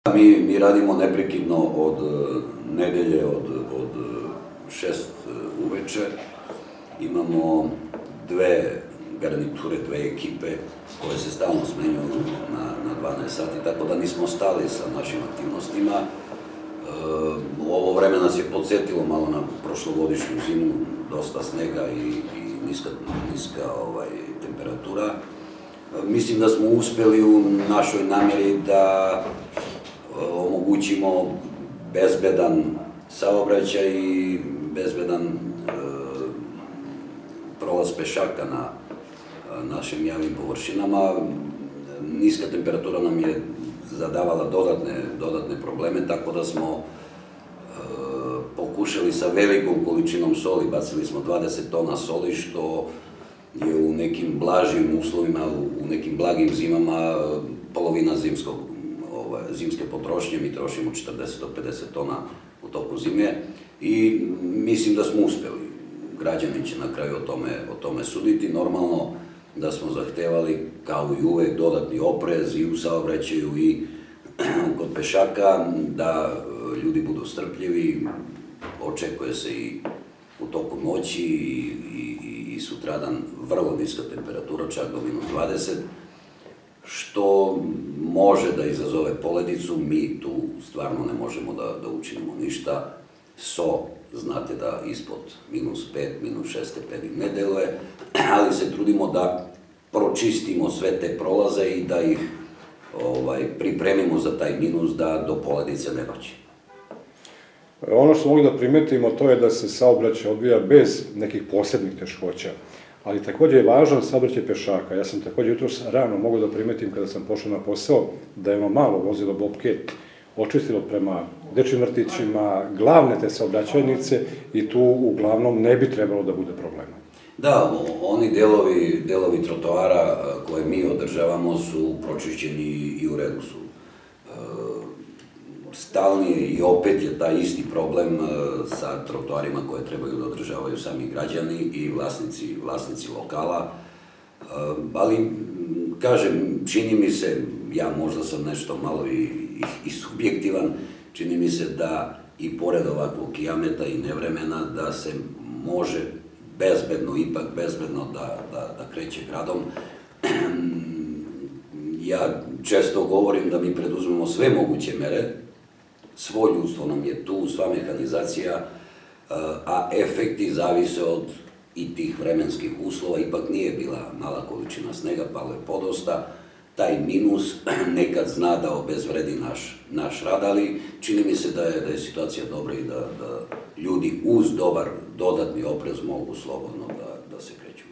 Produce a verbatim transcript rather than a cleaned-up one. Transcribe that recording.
Mi, mi radimo neprekidno od nedelje, od, od šest uveče. Imamo dve garniture, dve ekipe koje se stalno smenjuju na, na dvanaest sati, tako da nismo stali sa našim aktivnostima. E, u ovo vreme nas je podsjetilo malo na prošlogodišnju zimu, dosta snega i, i niska, niska ovaj, temperatura. E, mislim da smo uspeli u našoj namjeri da omogućimo bezbedan saobraćaj i bezbedan e, prolaz pešaka na našim javnim površinama. Niska temperatura nam je zadavala dodatne, dodatne probleme, tako da smo e, pokušali sa velikom količinom soli, bacili smo dvadeset tona soli, što je u nekim blažim uslovima, u nekim blagim zimama polovina zimskog zimske potrošnje. Mi trošimo četrdeset do pedeset tona u toku zime i mislim da smo uspeli. Građani će na kraju o tome, o tome suditi. Normalno da smo zahtevali, kao i uvek, dodatni oprez i u saobraćaju i kod pešaka, da ljudi budu strpljivi. Očekuje se i u toku noći i, i, i sutradan vrlo niska temperatura, čak do minus dvadeset, što može da izazove poledicu. Mi tu stvarno ne možemo da, da učinimo ništa. So, znate da ispod minus pet, minus šest stepeni ne deluje, ali se trudimo da pročistimo sve te prolaze i da ih ovaj, pripremimo za taj minus, da do poledice ne dođe. Ono što mogu da primetimo, to je da se saobraćaj odvija bez nekih posebnih teškoća. Ali takođe je važan saobraćaj pešaka. Ja sam takođe jutros rano mogu da primetim, kada sam pošao na posao, da je ono malo vozilo Bobcat očistilo prema dečjim vrtićima, glavne te saobraćajnice, i tu uglavnom ne bi trebalo da bude problema. Da, oni delovi, delovi trotoara koje mi održavamo su pročišćeni i u redu su. Stalni i opet je taj isti problem sa trotoarima koje trebaju da održavaju sami građani i vlasnici, vlasnici lokala. Ali, kažem, čini mi se, ja možda sam nešto malo i, i, i subjektivan, čini mi se da i pored ovakvog kijameta i nevremena da se može bezbedno, ipak bezbedno da, da, da kreće gradom. Ja često govorim da mi preduzmemo sve moguće mere. Svo ljudstvo nam je tu, sva mehanizacija, a efekti zavise od i tih vremenskih uslova. Ipak nije bila mala količina snega, palo je podosta. Taj minus nekad zna da obezvredi naš, naš rad, ali čini mi se da je, da je situacija dobra i da, da ljudi uz dobar dodatni oprez mogu slobodno da, da se kreću.